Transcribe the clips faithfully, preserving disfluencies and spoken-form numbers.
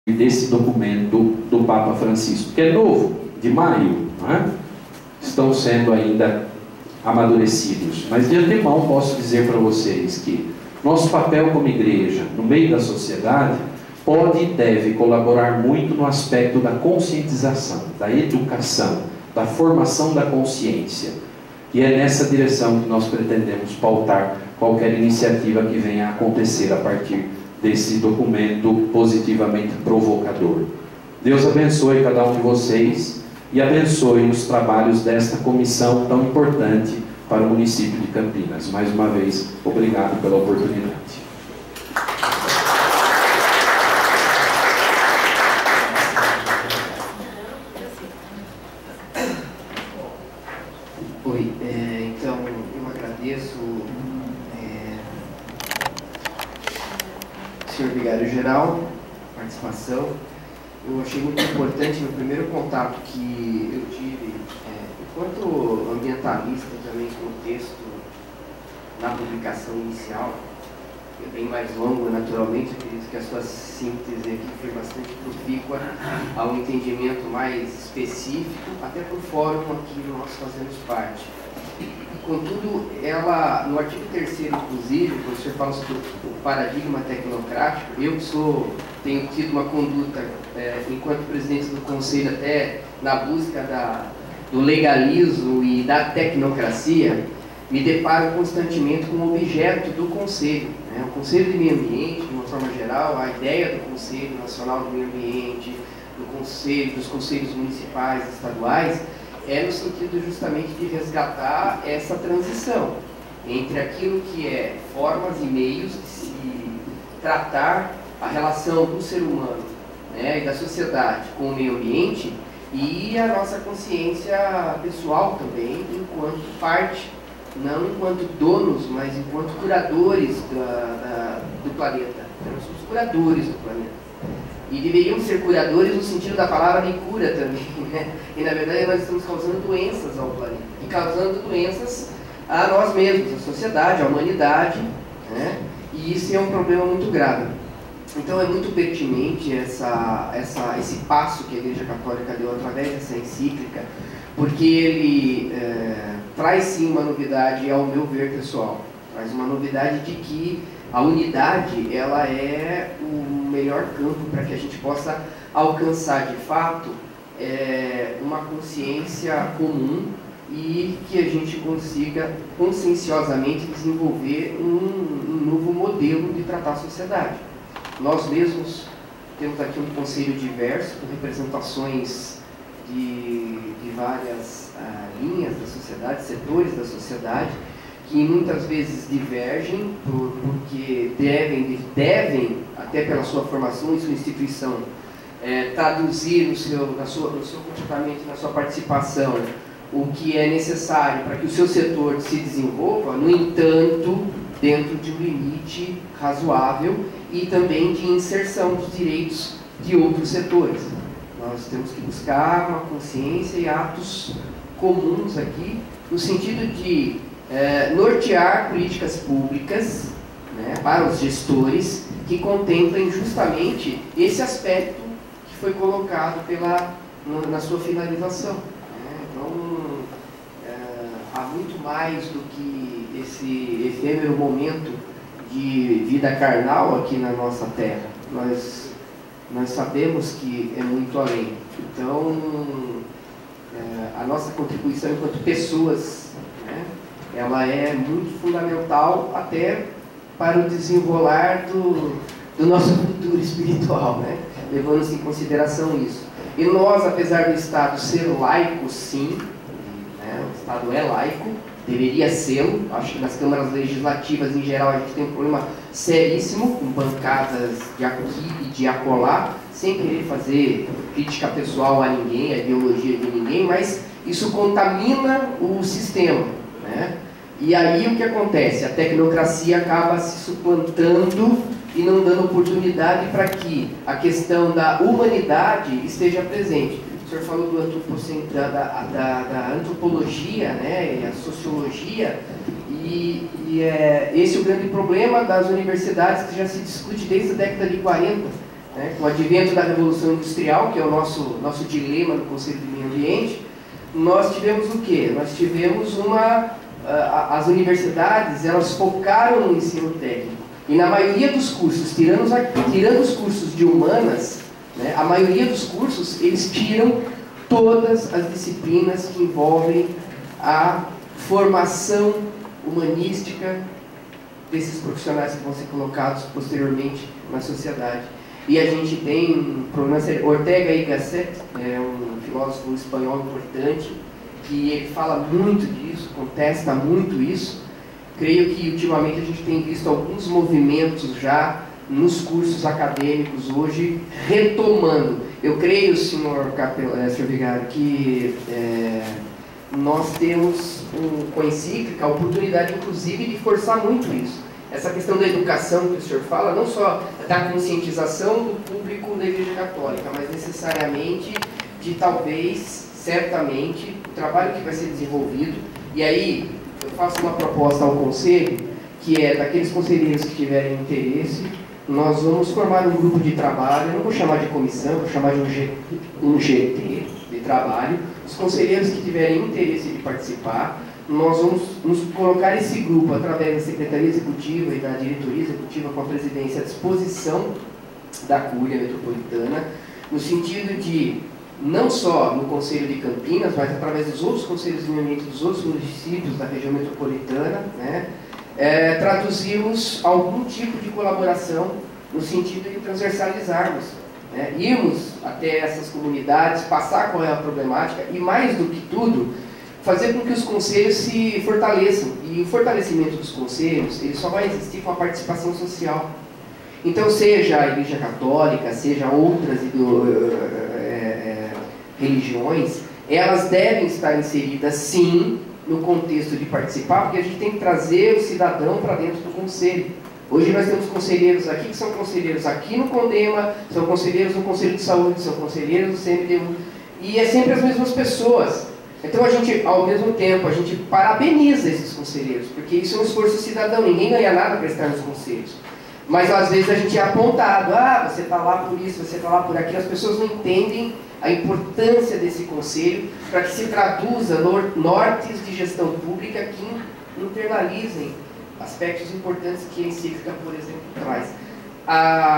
desse documento do Papa Francisco, que é novo, de maio, não é? Estão sendo ainda amadurecidos. Mas de antemão posso dizer para vocês que nosso papel como igreja, no meio da sociedade, pode e deve colaborar muito no aspecto da conscientização, da educação, da formação da consciência. E é nessa direção que nós pretendemos pautar qualquer iniciativa que venha a acontecer a partir desse documento positivamente provocador. Deus abençoe cada um de vocês e abençoe os trabalhos desta comissão tão importante para o município de Campinas. Mais uma vez, obrigado pela oportunidade. Oi, é, então eu agradeço, é, senhor Vigário-Geral, a participação. Eu achei muito importante no primeiro contato que eu tive, é, enquanto ambientalista também com o texto na publicação inicial, que é bem mais longo naturalmente, eu acredito que a sua síntese aqui foi bastante profícua ao entendimento mais específico, até para o fórum aqui nós fazemos parte. Contudo, ela, no artigo terceiro, inclusive, quando o senhor fala sobre o paradigma tecnocrático, eu que sou, tenho tido uma conduta, é, enquanto presidente do Conselho, até na busca da, do legalismo e da tecnocracia, me deparo constantemente com o objeto do Conselho. Né? O Conselho de Meio Ambiente, de uma forma geral, a ideia do Conselho Nacional do Meio Ambiente, do Conselho, dos Conselhos Municipais e Estaduais, é no sentido justamente de resgatar essa transição entre aquilo que é formas e meios de se tratar a relação do ser humano, né, e da sociedade com o meio ambiente e a nossa consciência pessoal também, enquanto parte, não enquanto donos, mas enquanto curadores da, da, do planeta. Nós somos curadores do planeta. E deveríamos ser curadores no sentido da palavra de cura também, né? E na verdade nós estamos causando doenças ao planeta. E causando doenças a nós mesmos, à sociedade, à humanidade, né? E isso é um problema muito grave. Então é muito pertinente essa, essa, esse passo que a Igreja Católica deu através dessa encíclica, porque ele é, traz sim uma novidade, ao meu ver pessoal, traz uma novidade de que a unidade, ela é o melhor campo para que a gente possa alcançar de fato é, uma consciência comum e que a gente consiga conscienciosamente desenvolver um, um novo modelo de tratar a sociedade. Nós mesmos temos aqui um conselho diverso, com representações de, de várias ah, linhas da sociedade, setores da sociedade, que muitas vezes divergem, por, porque devem, devem, até pela sua formação e sua instituição, é, traduzir no seu, na sua, no seu comportamento, na sua participação, o que é necessário para que o seu setor se desenvolva, no entanto, dentro de um limite razoável e também de inserção dos direitos de outros setores. Nós temos que buscar uma consciência e atos comuns aqui, no sentido de É, nortear políticas públicas, né, para os gestores que contemplem justamente esse aspecto que foi colocado pela, na, na sua finalização. Né? Então, é, há muito mais do que esse efêmero momento de vida carnal aqui na nossa terra. Nós, nós sabemos que é muito além. Então, é, a nossa contribuição enquanto pessoas, né, ela é muito fundamental até para o desenrolar do, do nosso futuro espiritual, né? Levando-se em consideração isso. E nós, apesar do Estado ser laico, sim, né? O Estado é laico, deveria ser, acho que nas câmaras legislativas em geral a gente tem um problema seríssimo, com bancadas de aqui e de acolá, sem querer fazer crítica pessoal a ninguém, a ideologia de ninguém, mas isso contamina o sistema. Né? E aí o que acontece? A tecnocracia acaba se suplantando e não dando oportunidade para que a questão da humanidade esteja presente. O senhor falou do antropocent... da, da, da, da antropologia, né? E a sociologia, e, e é, esse é o grande problema das universidades, que já se discute desde a década de quarenta, né? Com o advento da Revolução Industrial, que é o nosso, nosso dilema no Conselho de Meio Ambiente, nós tivemos o quê? Nós tivemos uma... Uh, as universidades, elas focaram no ensino técnico. E na maioria dos cursos, tirando os, tirando os cursos de humanas, né, a maioria dos cursos, eles tiram todas as disciplinas que envolvem a formação humanística desses profissionais que vão ser colocados posteriormente na sociedade. E a gente tem um problema sério. Ortega y Gasset é um filósofo espanhol importante, que ele fala muito disso, contesta muito isso. Creio que ultimamente a gente tem visto alguns movimentos já nos cursos acadêmicos hoje retomando. Eu creio, senhor, Capel, é, senhor Vigário, que é, nós temos um, com a encíclica a oportunidade, inclusive, de forçar muito isso. Essa questão da educação que o senhor fala, não só da conscientização do público da Igreja Católica, mas necessariamente de talvez, certamente, o trabalho que vai ser desenvolvido. E aí eu faço uma proposta ao Conselho, que é daqueles conselheiros que tiverem interesse, nós vamos formar um grupo de trabalho, eu não vou chamar de comissão, vou chamar de um, G, um G T de trabalho. Os conselheiros que tiverem interesse de participar, nós vamos nos colocar esse grupo através da Secretaria Executiva e da Diretoria Executiva com a presidência à disposição da Cúria Metropolitana, no sentido de, não só no Conselho de Campinas, mas através dos outros conselhos de meio ambiente dos outros municípios da região metropolitana, né, é, traduzirmos algum tipo de colaboração no sentido de transversalizarmos, né, irmos até essas comunidades, passar qual é a problemática e, mais do que tudo, fazer com que os conselhos se fortaleçam. E o fortalecimento dos conselhos, ele só vai existir com a participação social. Então, seja a Igreja Católica, seja outras é, é, religiões, elas devem estar inseridas, sim, no contexto de participar, porque a gente tem que trazer o cidadão para dentro do conselho. Hoje nós temos conselheiros aqui, que são conselheiros aqui no CONDEMA, são conselheiros no Conselho de Saúde, são conselheiros do C M D U, e é sempre as mesmas pessoas. Então, a gente, ao mesmo tempo, a gente parabeniza esses conselheiros, porque isso é um esforço cidadão, ninguém ganha nada para estar nos conselhos. Mas, às vezes, a gente é apontado, ah, você está lá por isso, você está lá por aquilo, as pessoas não entendem a importância desse conselho para que se traduza nor nortes de gestão pública que internalizem aspectos importantes que a encíclica, por exemplo, traz. A,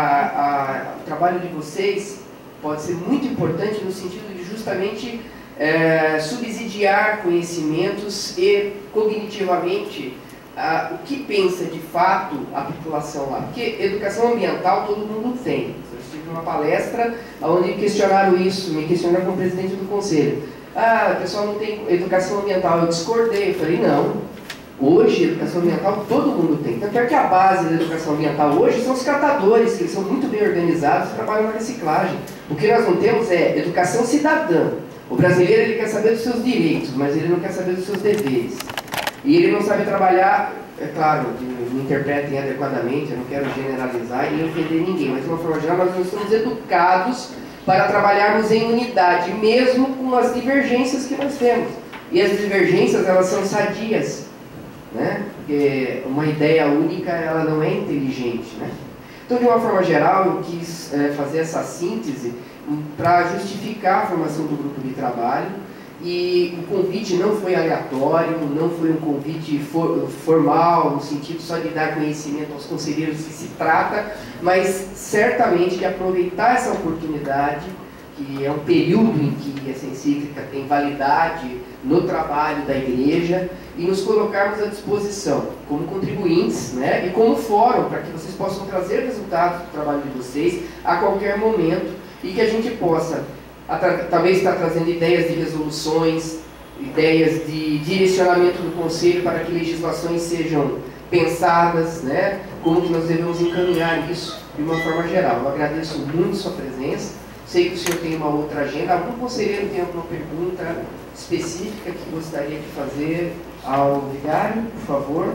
a, o trabalho de vocês pode ser muito importante no sentido de justamente É, subsidiar conhecimentos e cognitivamente ah, o que pensa de fato a população lá. Porque educação ambiental todo mundo tem. Eu estive numa palestra onde questionaram isso, me questionaram como presidente do conselho. Ah, o pessoal não tem educação ambiental. Eu discordei, eu falei, não. Hoje, educação ambiental todo mundo tem. Tanto é que a base da educação ambiental hoje são os catadores, que eles são muito bem organizados e trabalham na reciclagem. O que nós não temos é educação cidadã. O brasileiro, ele quer saber dos seus direitos, mas ele não quer saber dos seus deveres. E ele não sabe trabalhar, é claro, me interpretem adequadamente, eu não quero generalizar e ofender ninguém, mas de uma forma geral nós não somos educados para trabalharmos em unidade, mesmo com as divergências que nós temos. E as divergências, elas são sadias, né? Porque uma ideia única, ela não é inteligente, né? Então, de uma forma geral, eu quis é, fazer essa síntese para justificar a formação do grupo de trabalho, e o convite não foi aleatório, não foi um convite for, formal, no sentido só de dar conhecimento aos conselheiros que se trata, mas certamente de aproveitar essa oportunidade, que é um período em que essa encíclica tem validade no trabalho da Igreja, e nos colocarmos à disposição como contribuintes, né, e como fórum, para que vocês possam trazer resultados do trabalho de vocês a qualquer momento, e que a gente possa, talvez, estar trazendo ideias de resoluções, ideias de direcionamento do Conselho para que legislações sejam pensadas, né? Como que nós devemos encaminhar isso de uma forma geral. Eu agradeço muito sua presença, sei que o senhor tem uma outra agenda. Algum conselheiro tem alguma pergunta específica que gostaria de fazer ao vigário, por favor?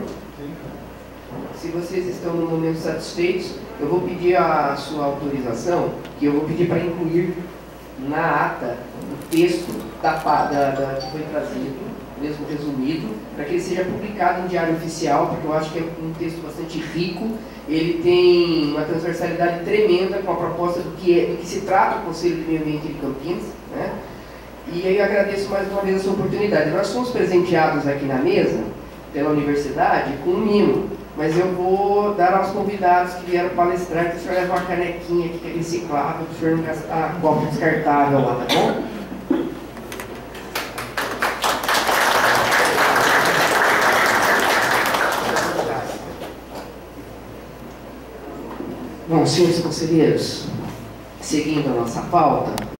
Se vocês estão no momento satisfeitos, eu vou pedir a sua autorização, que eu vou pedir para incluir na ata o texto da, da, da, que foi trazido, mesmo resumido, para que ele seja publicado em diário oficial, porque eu acho que é um texto bastante rico. Ele tem uma transversalidade tremenda com a proposta do que, é, do que se trata o Conselho de Meio Ambiente de Campinas, né? E aí eu agradeço mais uma vez a sua oportunidade. Nós fomos presenteados aqui na mesa, pela universidade, com um mimo, mas eu vou dar aos convidados que vieram palestrar que o senhor leva uma canequinha aqui que é reciclável, que o senhor não gastar a copa descartável lá, tá bom? Bom, senhores conselheiros, seguindo a nossa pauta,